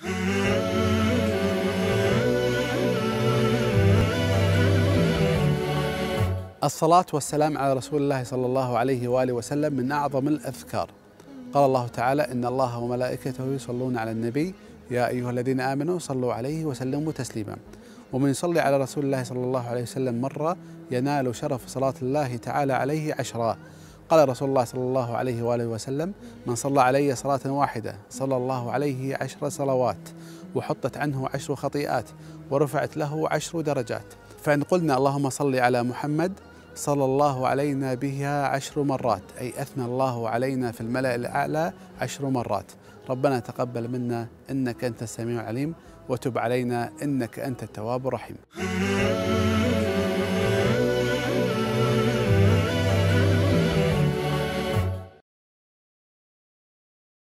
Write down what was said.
الصلاة والسلام على رسول الله صلى الله عليه وآله وسلم من أعظم الأذكار. قال الله تعالى: إن الله وملائكته يصلون على النبي يا أيها الذين آمنوا صلوا عليه وسلموا تسليما. ومن يصلي على رسول الله صلى الله عليه وسلم مرة ينال شرف صلاة الله تعالى عليه 10. قال رسول الله صلى الله عليه وآله وسلم: من صلى علي صلاة واحدة صلى الله عليه 10 صلوات، وحطت عنه 10 خطيئات، ورفعت له 10 درجات. فإن قلنا اللهم صل على محمد صلى الله علينا بها 10 مرات، أي أثنى الله علينا في الملأ الأعلى 10 مرات. ربنا تقبل منا إنك أنت السميع العليم، وتب علينا إنك أنت التواب الرحيم.